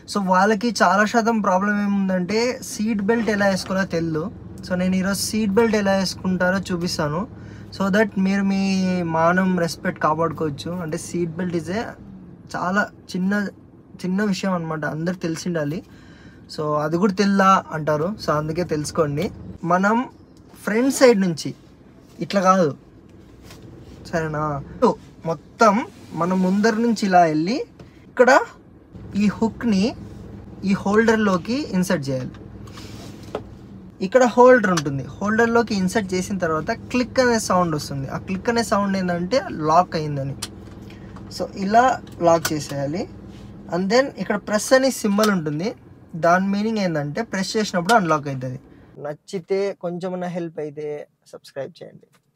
So వాళ్ళకి చాలా శాతం ప్రాబ్లం ఏముందంటే సీట్ బెల్ట్ ఎలా వేసుకోవాలో తెలియదు. సో నేను ఈరోజు సీట్ బెల్ట్ ఎలా వేసుకుంటారో చూపిస్తాను. సో దట్ మీరు మీ మానం రెస్పెక్ట్ కాపాడుకోవచ్చు. అంటే సీట్ బెల్ట్ ఈజ్ ఏ చాలా చిన్న విషయం అనమాట, అందరికి తెలిసి ఉండాలి. సో అది కూడా తెల్లా అంటారు, సో అందుకే తెలుసుకోండి. మనం ఫ్రంట్ సైడ్ నుంచి ఇట్లా కాదు, సరేనా? మొత్తం మనం ముందర నుంచి ఇలా వెళ్ళి ఇక్కడ ఈ హుక్ని ఈ హోల్డర్లోకి ఇన్సర్ట్ చేయాలి. ఇక్కడ హోల్డర్ ఉంటుంది, హోల్డర్లోకి ఇన్సర్ట్ చేసిన తర్వాత క్లిక్ అనే సౌండ్ వస్తుంది. ఆ క్లిక్ అనే సౌండ్ ఏంటంటే లాక్ అయిందని. సో ఇలా లాక్ చేసేయాలి. అండ్ దెన్ ఇక్కడ ప్రెస్ అనే సింబల్ ఉంటుంది, దాని మీనింగ్ ఏంటంటే ప్రెస్ చేసినప్పుడు అన్లాక్ అవుతుంది. నచ్చితే కొంచెమన్నా హెల్ప్ అయితే సబ్స్క్రైబ్ చేయండి.